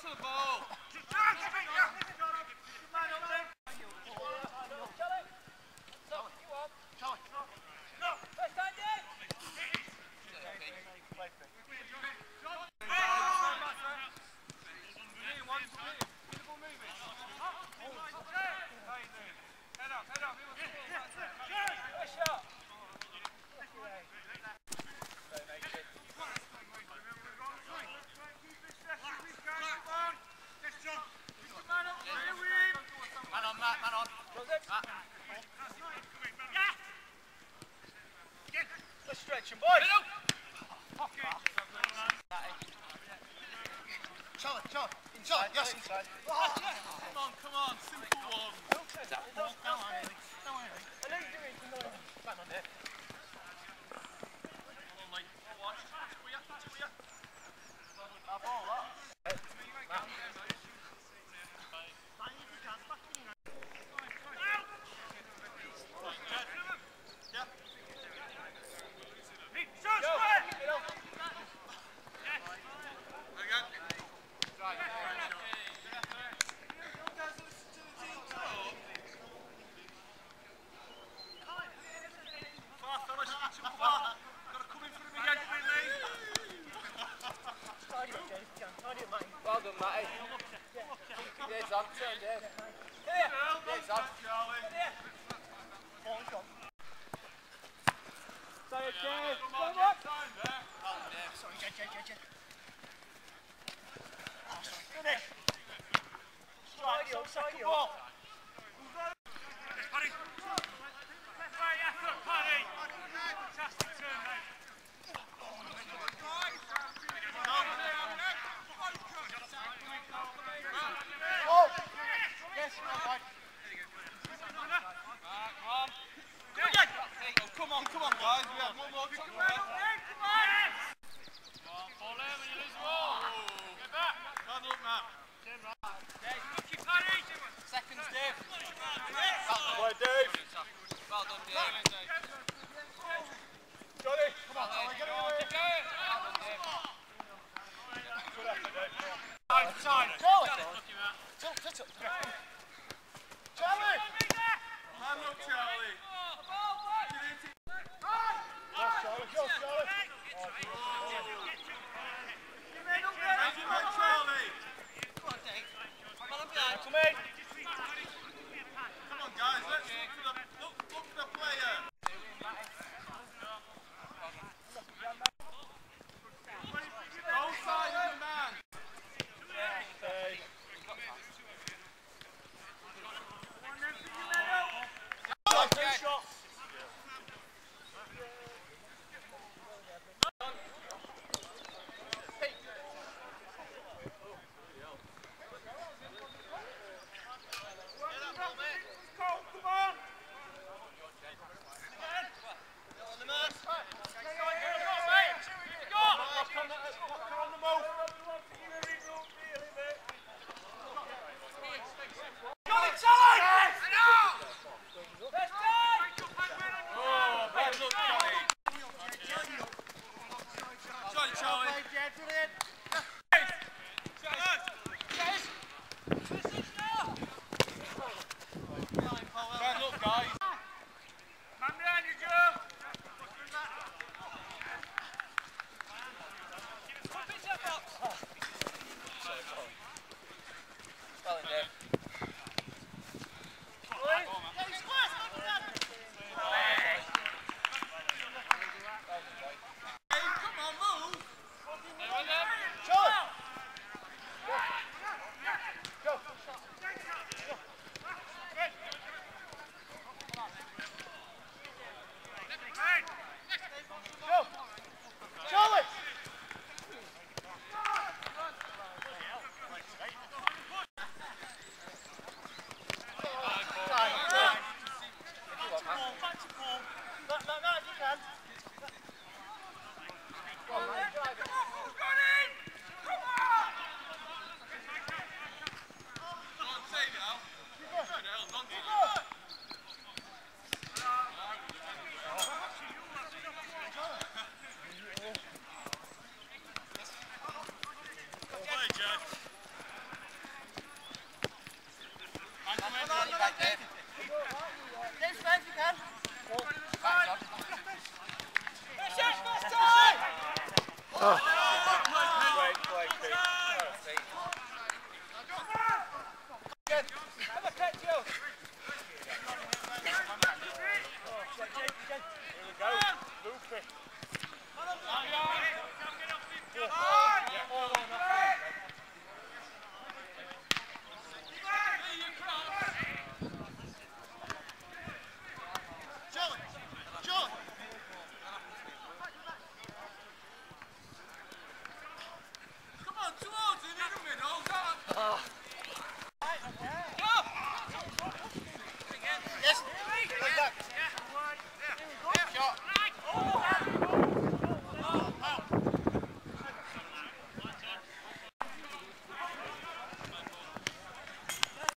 Stretching, boys! Charlie, yes, inside. Come on, simple one. Well done, Matty. There's on, turn Dave. Here, there's on. Say it, Dave. Come on. Sorry, Jen. Finish. Strike you, second ball. Paddy. Great effort, Paddy. Fantastic turn, mate. Come on, guys. We have one more time. Come on, fall in when you lose the ball. Get back. Bad luck, Matt. Lucky, Paddy. Seconds, Dave. Well done, Dave. Well done, Dave. Johnny. Come on, Charlie, get away. Keep going. Well done, Dave. Good effort, Dave. Time. Charlie! Lucky, Matt. Charlie! Man up, Charlie.